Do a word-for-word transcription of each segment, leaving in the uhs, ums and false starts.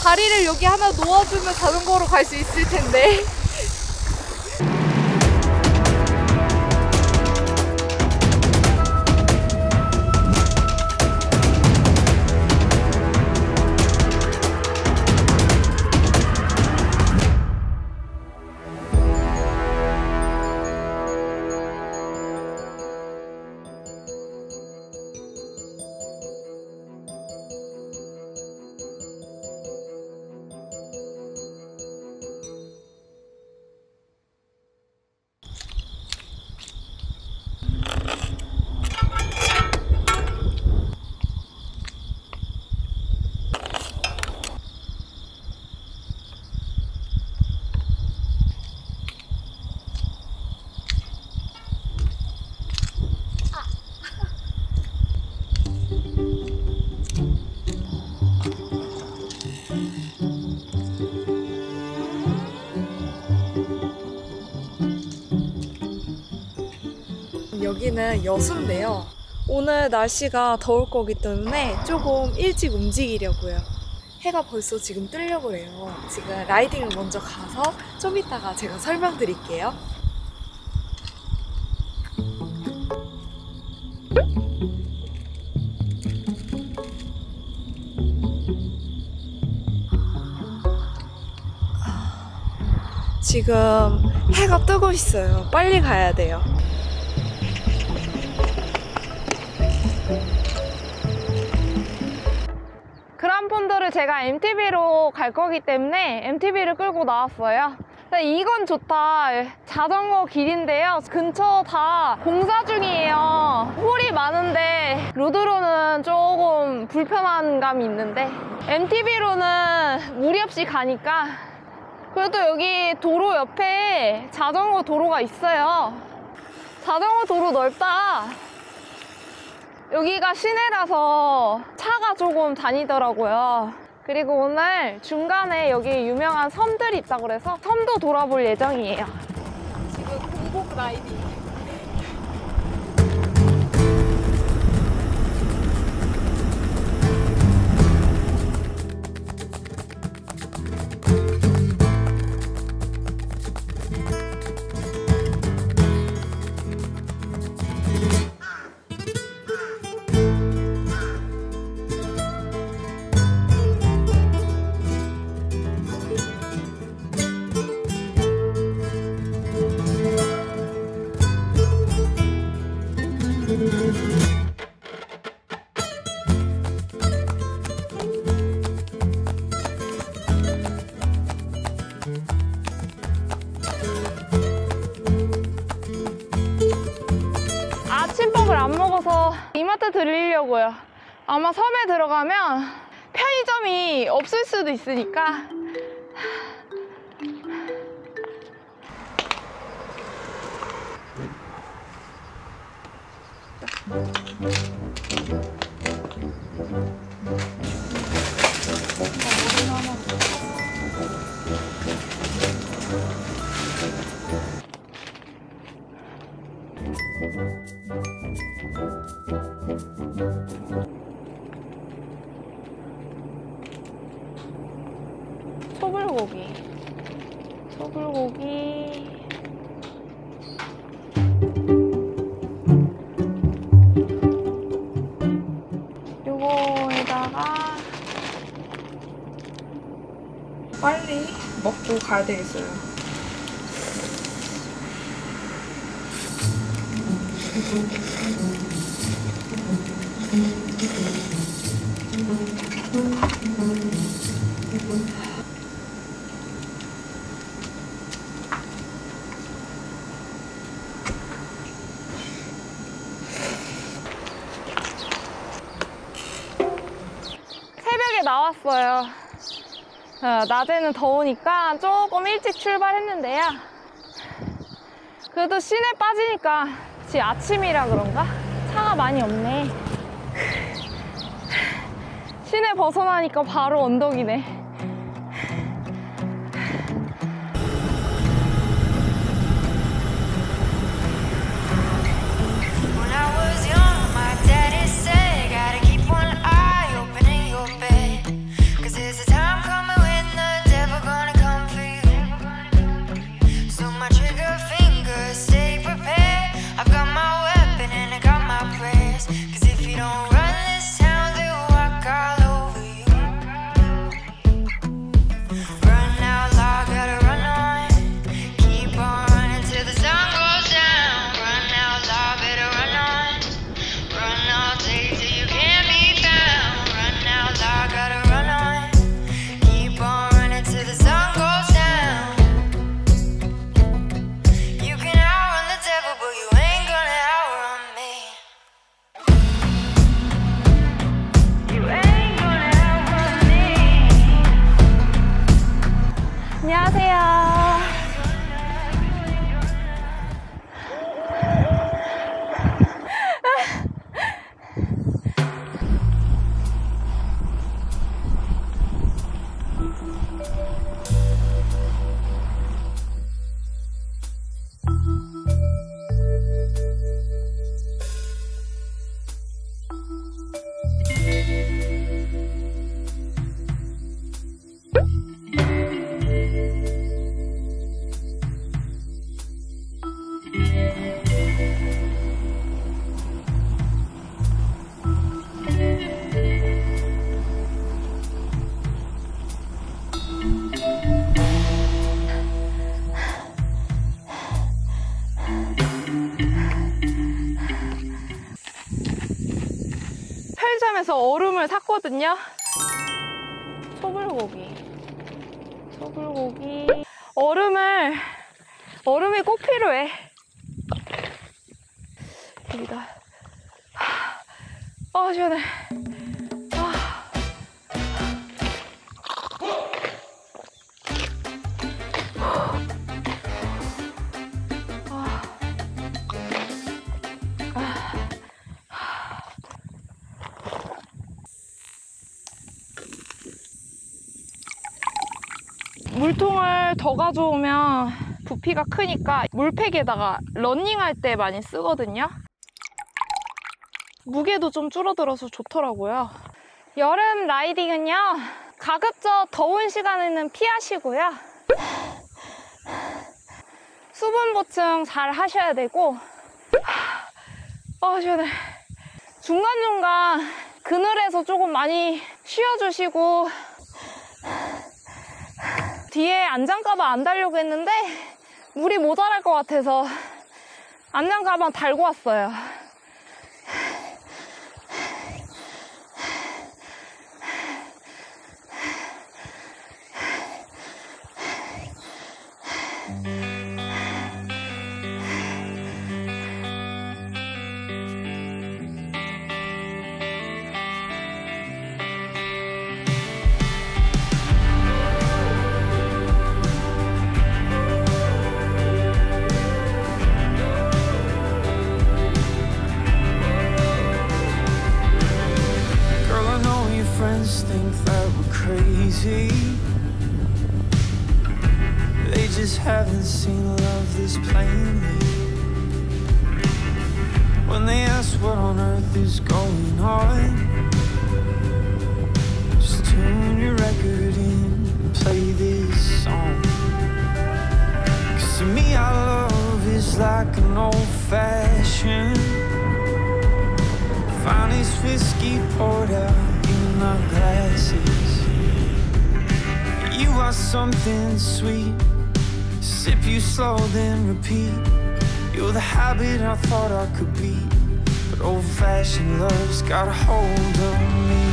다리를 여기 하나 놓아주면 자전거로 갈 수 있을 텐데. 여기는 여수인데요. 오늘 날씨가 더울 거기 때문에 조금 일찍 움직이려고요. 해가 벌써 지금 뜨려고 해요. 지금 라이딩을 먼저 가서 좀 이따가 제가 설명드릴게요. 지금 해가 뜨고 있어요. 빨리 가야 돼요. 그란폰도를 제가 엠티비로 갈 거기 때문에 엠티비를 끌고 나왔어요. 이건 좋다. 자전거 길인데요. 근처 다 공사 중이에요. 홀이 많은데 로드로는 조금 불편한 감이 있는데 엠티비로는 무리 없이 가니까. 그래도 여기 도로 옆에 자전거 도로가 있어요. 자전거 도로 넓다. 여기가 시내라서 차가 조금 다니더라고요. 그리고 오늘 중간에 여기 유명한 섬들이 있다고 그래서 섬도 돌아볼 예정이에요. 지금 공복 라이딩. 아침밥을 안 먹어서 이마트 들리려고요. 아마 섬에 들어가면 편의점이 없을 수도 있으니까. 소불고기, 소불고기. 요거에다가 빨리 먹고 가야 되겠어요. 새벽에 나왔어요. 어, 낮에는 더우니까 조금 일찍 출발했는데요. 그래도 시내 빠지니까 지금 아침이라 그런가? 차가 많이 없네. 시내 벗어나니까 바로 언덕이네. Gotta keep one eye open in your bed, 'cause there's a time coming 샀거든요. 소불고기. 소불고기. 얼음을, 얼음이 꼭 필요해. 여기다. 아, 시원해. 아. 물통을 더 가져오면 부피가 크니까 물팩에다가 러닝할 때 많이 쓰거든요. 무게도 좀 줄어들어서 좋더라고요. 여름 라이딩은요, 가급적 더운 시간에는 피하시고요. 수분 보충 잘 하셔야 되고, 아, 시원해. 중간중간 그늘에서 조금 많이 쉬어주시고, 뒤에 안장가방 안 달려고 했는데 물이 모자랄 것 같아서 안장가방 달고 왔어요. Think that we're crazy. They just haven't seen love this plainly. When they ask what on earth is going on, just tune your record in and play this song. Cause to me our love is like an old-fashioned finest whiskey poured out in our glasses. You are something sweet, sip you slow then repeat. You're the habit I thought I could be, but old-fashioned love's got a hold on me.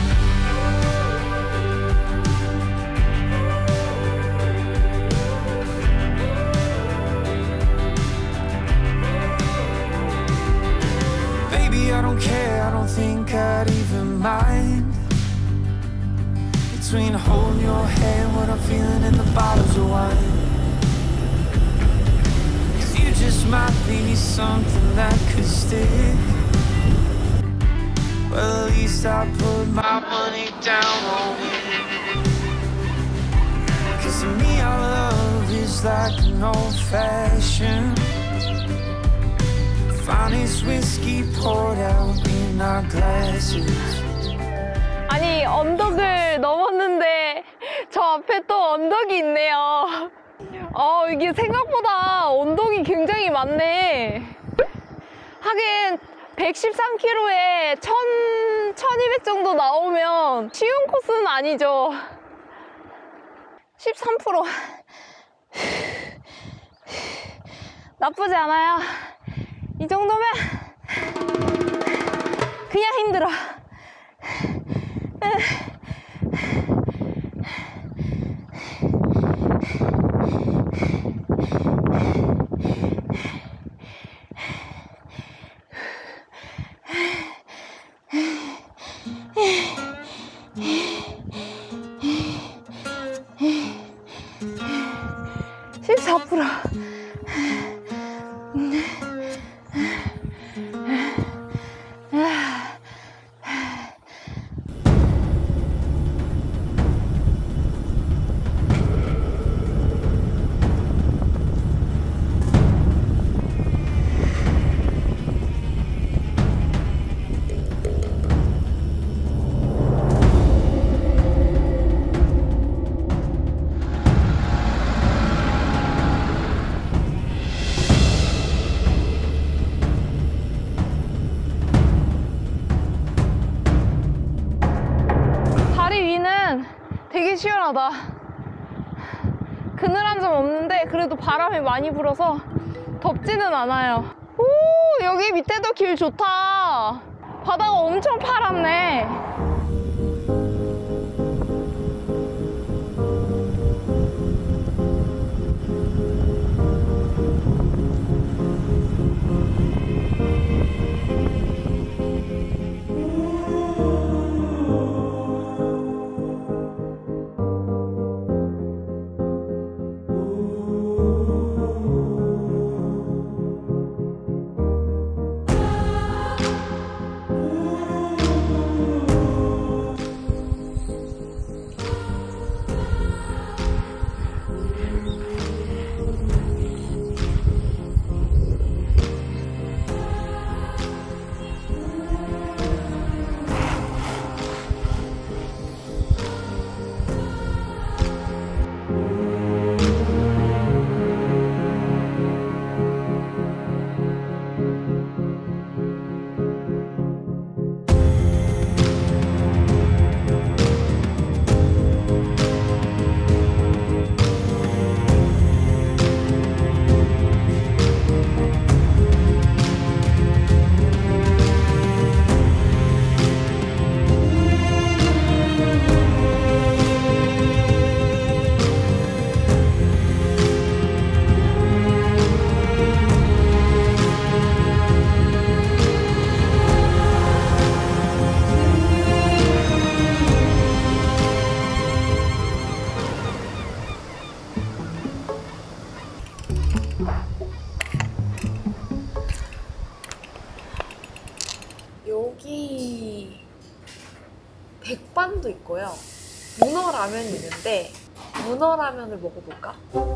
Baby, I don't care, I don't think I'd even mind between holding your hand, what I'm feeling in the bottles of wine. Cause you just might be something that could stick. Well, at least I put my money down on it. Cause to me our love is like an old-fashioned finest whiskey poured out in our glasses. 아니, 언덕을 넘었는데 저 앞에 또 언덕이 있네요. 어, 이게 생각보다 언덕이 굉장히 많네. 하긴 백십삼 킬로미터에 천이백 정도 나오면 쉬운 코스는 아니죠. 십삼 퍼센트 나쁘지 않아요. 이 정도면 그냥 힘들어. 십사 퍼센트 되게 시원하다. 그늘 한 점 없는데 그래도 바람이 많이 불어서 덥지는 않아요. 오, 여기 밑에도 길 좋다. 바다가 엄청 파랗네. 라면이 있는데 문어라면을 먹어볼까?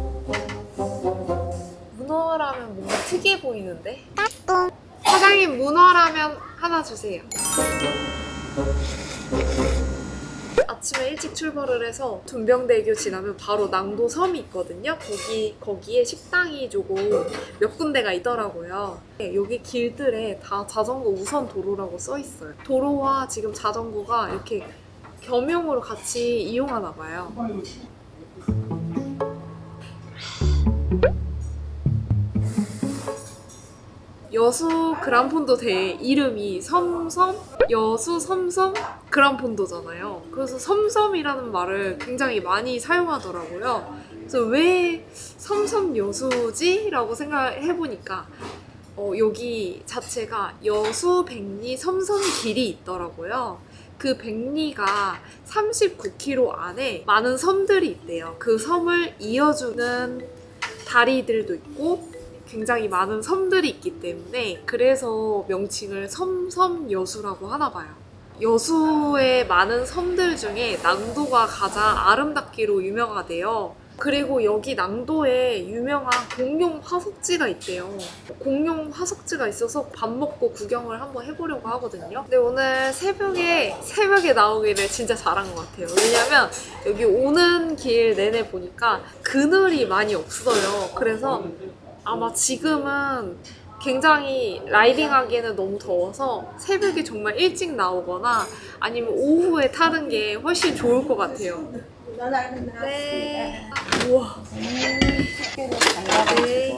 문어라면 뭔가 특이해 보이는데? 사장님 문어라면 하나 주세요. 아침에 일찍 출발을 해서 둔병대교 지나면 바로 낭도섬이 있거든요. 거기, 거기에 식당이 조금 몇 군데가 있더라고요. 여기 길들에 다 자전거 우선 도로라고 써 있어요. 도로와 지금 자전거가 이렇게 겸용으로 같이 이용하나 봐요. 여수 그란폰도 대 이름이 섬섬? 여수 섬섬 그란폰도잖아요. 그래서 섬섬이라는 말을 굉장히 많이 사용하더라고요. 그래서 왜 섬섬 여수지? 라고 생각해보니까 어, 여기 자체가 여수 백리 섬섬 길이 있더라고요. 그 백리가 삼십구 킬로미터 안에 많은 섬들이 있대요. 그 섬을 이어주는 다리들도 있고 굉장히 많은 섬들이 있기 때문에 그래서 명칭을 섬섬여수라고 하나 봐요. 여수의 많은 섬들 중에 낭도가 가장 아름답기로 유명하대요. 그리고 여기 낭도에 유명한 공룡 화석지가 있대요. 공룡 화석지가 있어서 밥 먹고 구경을 한번 해보려고 하거든요. 근데 오늘 새벽에 새벽에 나오기를 진짜 잘한 것 같아요. 왜냐면 여기 오는 길 내내 보니까 그늘이 많이 없어요. 그래서 아마 지금은 굉장히 라이딩하기에는 너무 더워서 새벽에 정말 일찍 나오거나 아니면 오후에 타는 게 훨씬 좋을 것 같아요. 네. 우와. 네.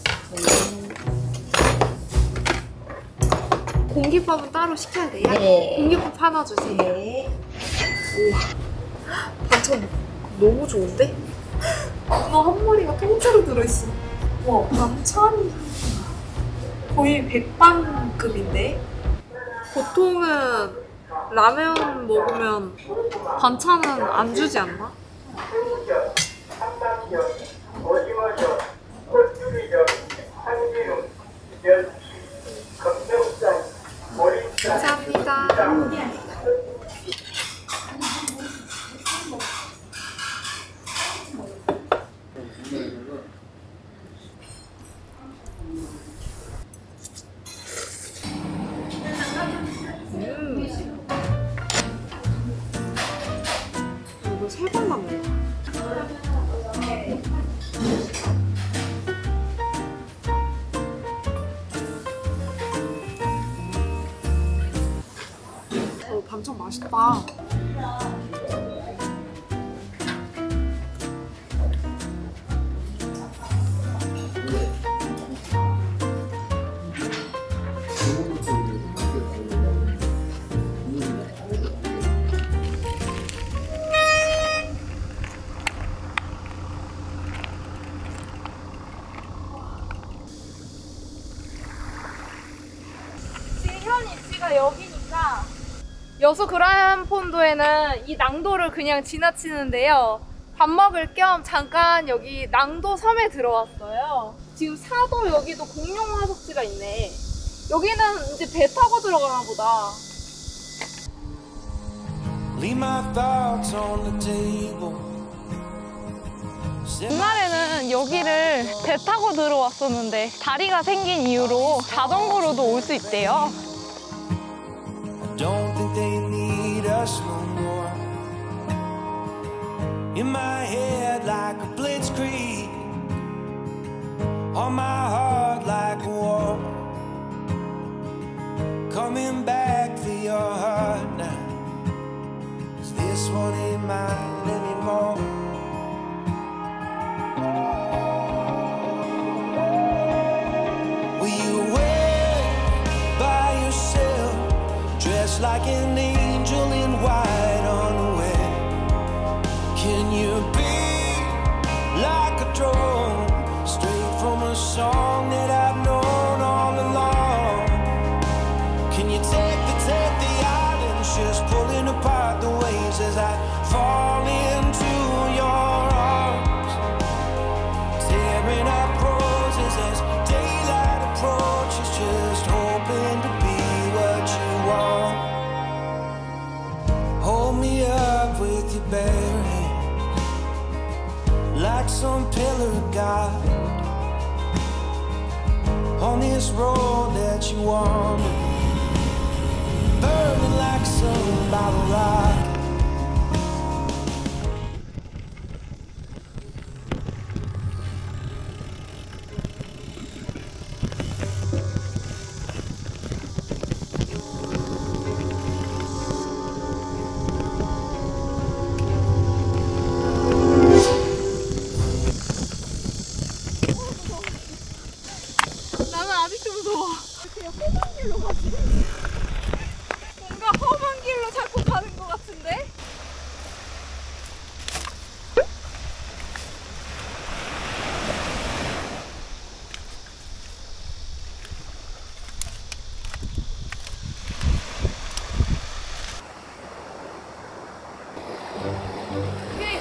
공깃밥은 따로 시켜야 돼요? 네. 공깃밥 하나 주세요. 네. 우와. 반찬 너무 좋은데? 문어 한 마리가 통째로 들어있어. 와, 반찬이 거의 백반급인데? 보통은 라면 먹으면 반찬은 안 주지 않나? 감사합니다. 이거 세 번 남은 거야. 어, 반찬 맛있다. 현 입지가 여기니까 여수 그란폰도에는 이 낭도를 그냥 지나치는데요. 밥 먹을 겸 잠깐 여기 낭도 섬에 들어왔어요. 지금 사도 여기도 공룡 화석지가 있네. 여기는 이제 배 타고 들어가나 보다. Leave my thoughts on the table. 옛날에는 여기를 배 타고 들어왔었는데 다리가 생긴 이유로 자전거로도 올 수 있대요. Don't think they need us no more. In my head like a blitzkrieg, on my heart like a war. Coming back for your heart now, 'cause this one ain't mine anymore. Were you away by yourself, dressed like an angel in white unaware? Can you be like a drone, straight from a song that I've known all along? Can you take the, take the islands, just pulling apart the waves as I fall into your arms, tearing up roses as daylight approaches, just hoping to be what you want. Hold me up with your bare hands. like some pillar of God on this road that you wander, burning like some bottle rock. 나는 아직도 무서워. 그냥 험한 길로 가지. 뭔가 험한 길로 자꾸 가는 것 같은데? 오케이.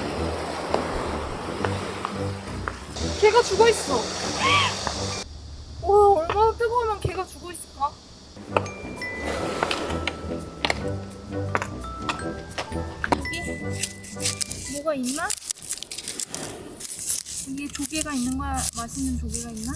걔가 죽어 있어. 와, 얼마나 뜨거우면 걔가 죽어 있을까? 여기 뭐가 있나? 여기 조개가 있는 거야? 맛있는 조개가 있나?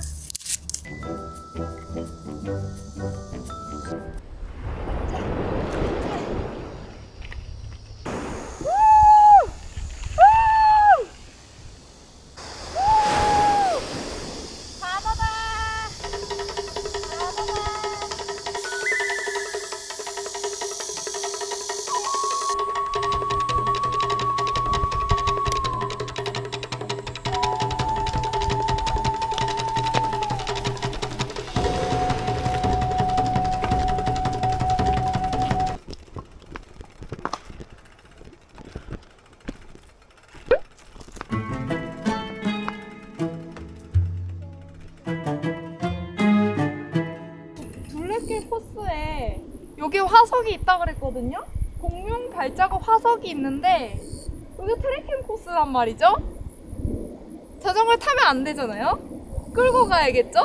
둘레길 코스에 여기 화석이 있다 그랬거든요? 공룡 발자국 화석이 있는데 여기 트레킹 코스란 말이죠? 자전거를 타면 안 되잖아요? 끌고 가야겠죠?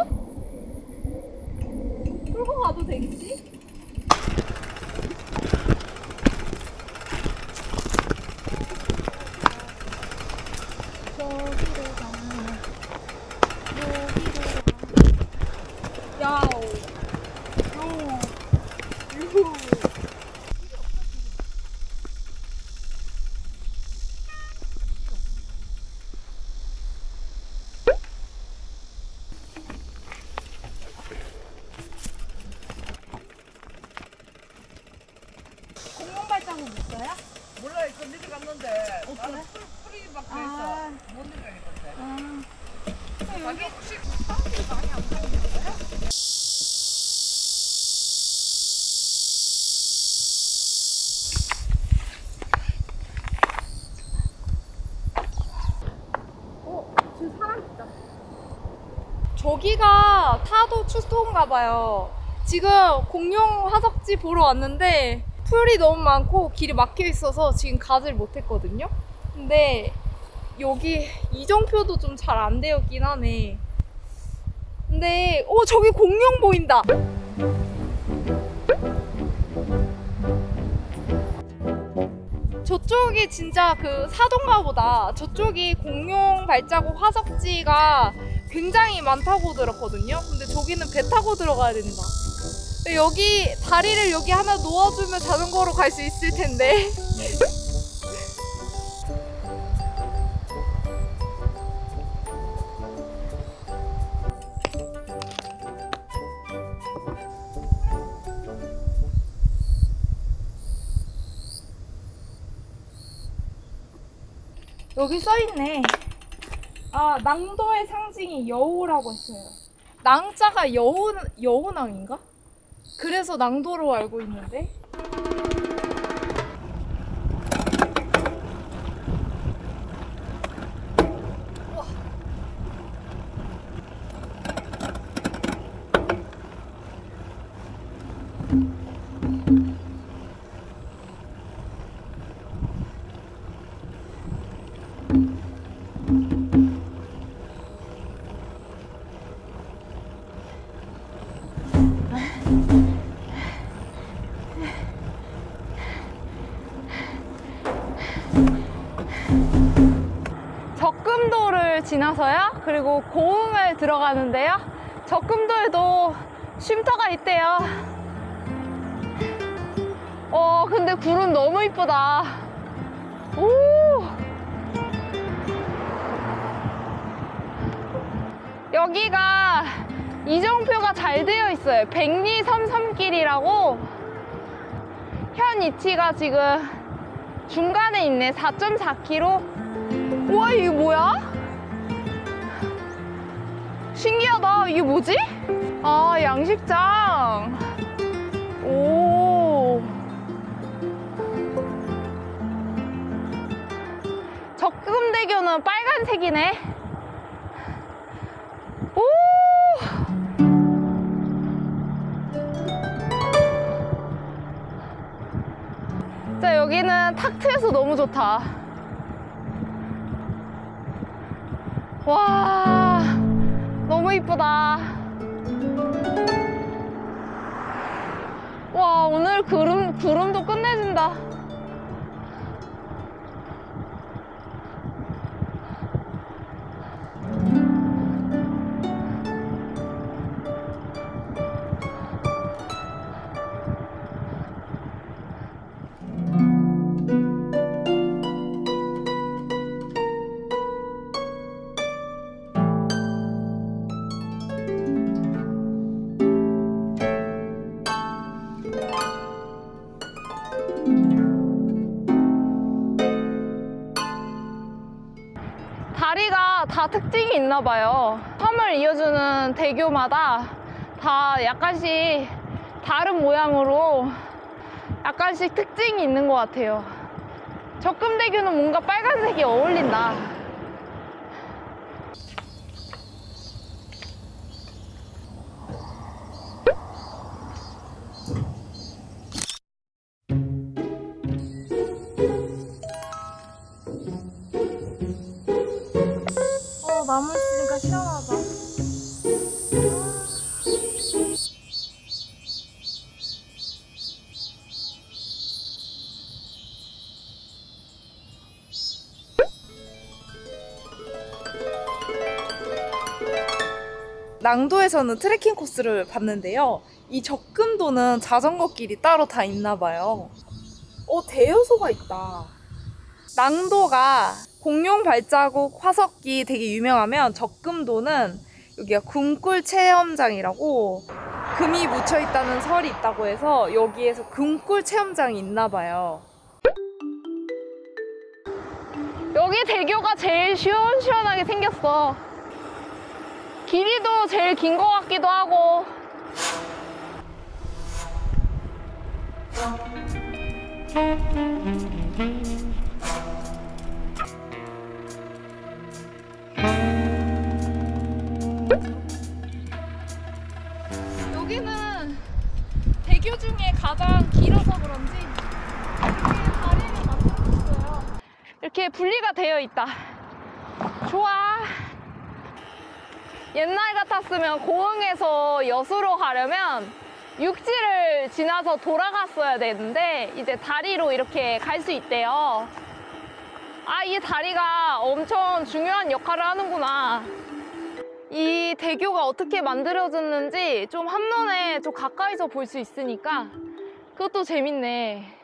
끌고 가도 되겠지? 저기로 가. 여기로 가. 야오. 요. 요. 공룡 발자국 있어요? 몰라, 이거 내려갔는데 나는 풀, 풀이 막 아. 돼서 못 내려가겠던데. 아. 여기 혹시 사람들이 많이 안 보이는데? 어, 지금 사람 있다. 저기가 타도 추스토인가 봐요. 지금 공룡 화석지 보러 왔는데 풀이 너무 많고 길이 막혀 있어서 지금 가지를 못했거든요. 근데 여기 이정표도 좀 잘 안 되었긴 하네. 근데 오, 저기 공룡 보인다. 저쪽이 진짜 그 사도인가 보다. 저쪽이 공룡 발자국 화석지가 굉장히 많다고 들었거든요. 근데 저기는 배 타고 들어가야 된다. 여기 다리를 여기 하나 놓아주면 자전거로 갈 수 있을 텐데. 여기 써있네. 아, 낭도의 상징이 여우라고 했어요. 낭자가 여우, 여우낭인가? 그래서 낭도로 알고 있는데. 적금도를 지나서요. 그리고 고흥을 들어가는데요. 적금도에도 쉼터가 있대요. 어, 근데 구름 너무 이쁘다. 오! 여기가 이정표가 잘 되어 있어요. 백리섬섬길이라고. 현 위치가 지금 중간에 있네. 사 점 사 킬로미터. 우와, 이게 뭐야? 신기하다. 이게 뭐지? 아, 양식장. 오. 적금대교는 빨간색이네. 오. 자, 여기는 탁 트여서 너무 좋다. 와, 너무 이쁘다. 와, 오늘 구름, 구름도 끝내준다. 다리가 다 특징이 있나 봐요. 섬을 이어주는 대교마다 다 약간씩 다른 모양으로 약간씩 특징이 있는 것 같아요. 적금대교는 뭔가 빨간색이 어울린다. 어, 나무 있으니까 시원하다. 낭도에서는 트레킹 코스를 봤는데요. 이 적금도는 자전거 길이 따로 다 있나 봐요. 어, 대여소가 있다. 낭도가 공룡 발자국 화석기 되게 유명하면 적금도는 여기가 금굴 체험장이라고 금이 묻혀 있다는 설이 있다고 해서 여기에서 금굴 체험장이 있나 봐요. 여기 대교가 제일 시원시원하게 생겼어. 길이도 제일 긴 것 같기도 하고. 여기는 대교 중에 가장 길어서 그런지 이렇게 다리를 만들어줬어요. 이렇게 분리가 되어 있다. 좋아. 옛날 같았으면 고흥에서 여수로 가려면 육지를 지나서 돌아갔어야 되는데 이제 다리로 이렇게 갈 수 있대요. 아, 이 다리가 엄청 중요한 역할을 하는구나. 이 대교가 어떻게 만들어졌는지 좀 한눈에 좀 가까이서 볼 수 있으니까 그것도 재밌네.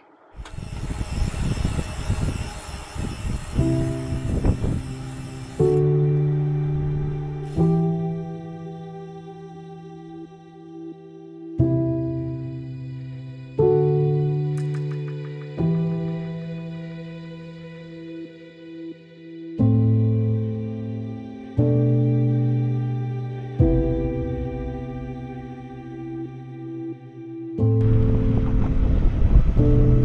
you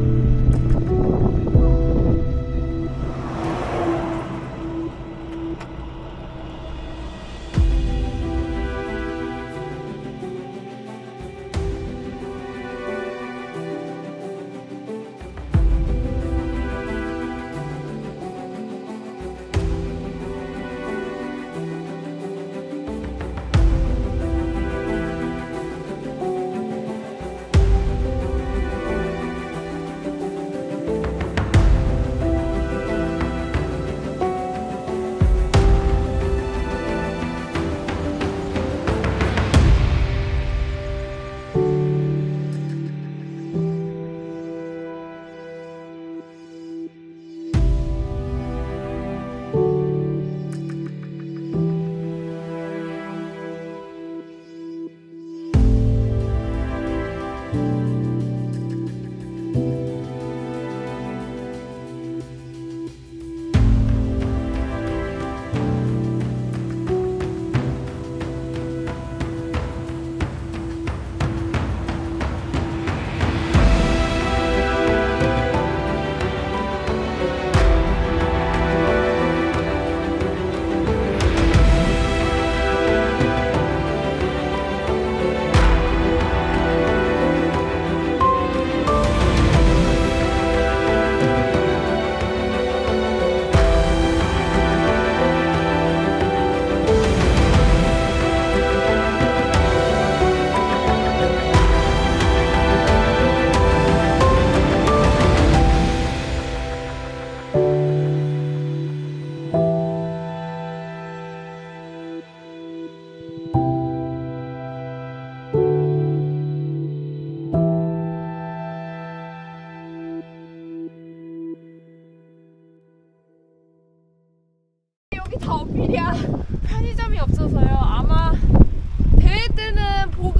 여기 다 어필이야. 편의점이 없어서요. 아마 대회 때는 보급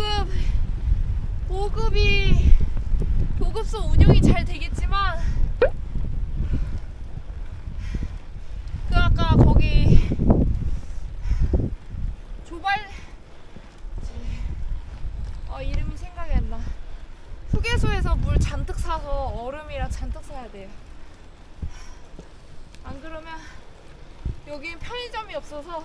보급이 보급소 운영이 잘 되겠지만 그 아까 거기 조발 어 이름이 생각이 안 나. 휴게소에서 물 잔뜩 사서 얼음이랑 잔뜩 사야 돼요. 안 그러면 여긴 편의점이 없어서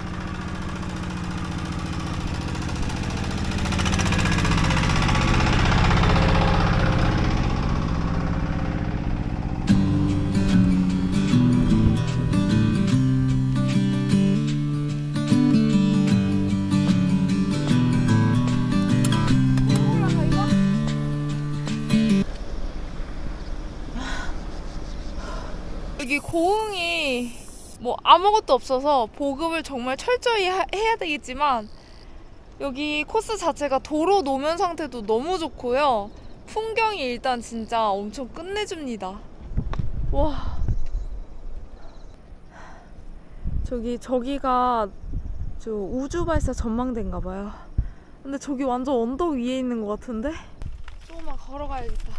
여기 고흥이 뭐 아무것도 없어서 보급을 정말 철저히 하, 해야 되겠지만 여기 코스 자체가 도로 노면 상태도 너무 좋고요. 풍경이 일단 진짜 엄청 끝내줍니다. 와, 저기 저기가 저 우주발사 전망대인가 봐요. 근데 저기 완전 언덕 위에 있는 것 같은데 조금만 걸어가야겠다.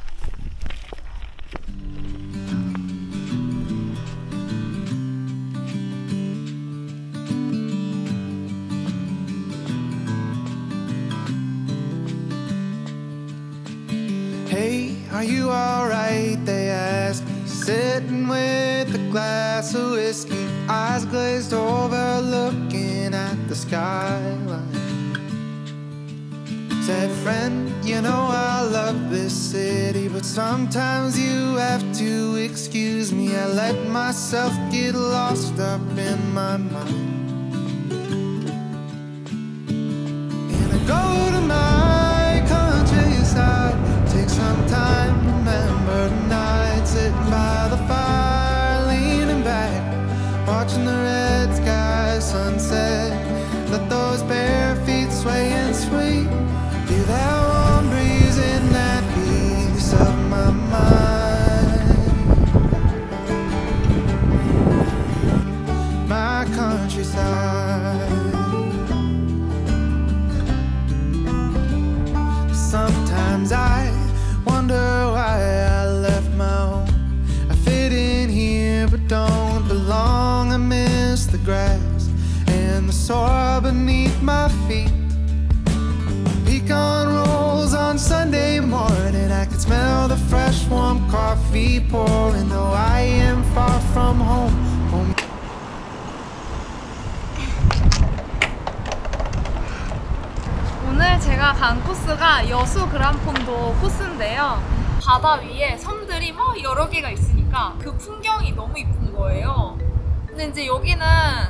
Hey, are you alright? They asked me, sitting with a glass of whiskey, eyes glazed over, looking at the skyline. Said, friend, you know I love this city, but sometimes you have to excuse me. I let myself get lost up in my mind, and I go to my countryside. Take some time, remember the night, sitting by the fire, leaning back, watching the red sky sunset. Let those bare feet sway and swing. Feel that warm breeze in that piece of my mind. My countryside. Sometimes I wonder why I left my home. I fit in here but don't belong. I miss the grass and the soil beneath my feet. Pecan rolls on Sunday morning, I can smell the fresh warm coffee pouring. Though I am far from home, home. 오늘 제가 간 코스가 여수 그란폰도 코스인데요. 바다 위에 섬들이 막 여러 개가 있으니까 그 풍경이 너무 이쁜 거예요. 근데 이제 여기는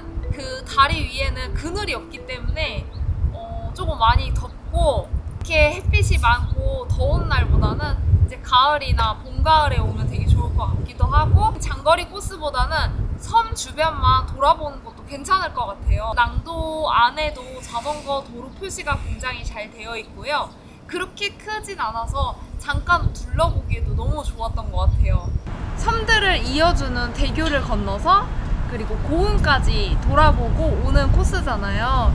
그 다리 위에는 그늘이 없기 때문에 어 조금 많이 덥고 이렇게 햇빛이 많고 더운 날보다는 이제 가을이나 봄, 가을에 오면 되게 좋을 것 같기도 하고, 장거리 코스보다는 섬 주변만 돌아보는 것도 괜찮을 것 같아요. 낭도 안에도 자전거 도로 표시가 굉장히 잘 되어 있고요. 그렇게 크진 않아서 잠깐 둘러보기에도 너무 좋았던 것 같아요. 섬들을 이어주는 대교를 건너서 그리고 고흥까지 돌아보고 오는 코스잖아요.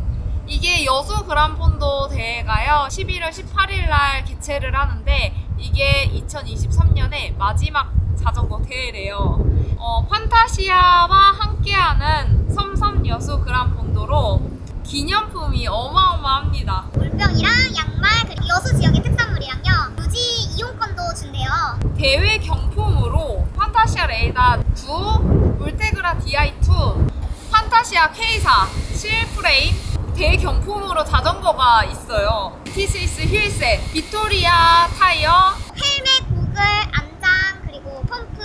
이게 여수 그란폰도 대회가요 십일월 십팔일 날 개최를 하는데 이게 이천이십삼 년의 마지막 자전거 대회래요. 어, 판타시아와 함께하는 섬섬 여수 그란폰도로 기념품이 어마어마합니다. 물병이랑 양말, 그리고 여수 지역의 특산물이랑요 유지 이용권도 준대요. 대회 경품으로 판타시아 레이더 투, 울테그라 디아이 투, 판타시아 케이사, 칠 프레임 대회 경품으로 자전거가 있어요. 티스위스 휠셋, 빅토리아 타이어, 헬멧, 고글, 안장, 그리고 펌프,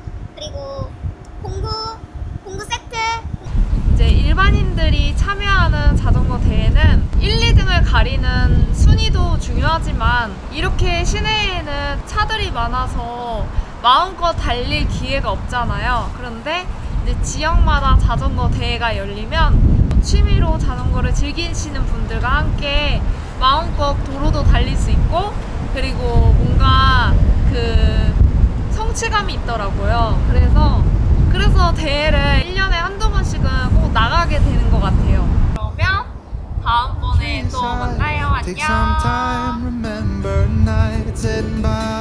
그리고 공구, 공구 세트. 이제 일반인들이 참여하는 자전거 대회는 일, 이 등을 가리는 순위도 중요하지만 이렇게 시내에는 차들이 많아서 마음껏 달릴 기회가 없잖아요. 그런데 이제 지역마다 자전거 대회가 열리면 취미로 자전거를 즐기시는 분들과 함께 마음껏 도로도 달릴 수 있고, 그리고 뭔가 그 성취감이 있더라고요. 그래서 그래서 대회를 일 년에 한두 번씩은 꼭 Take some time, remember nights heading by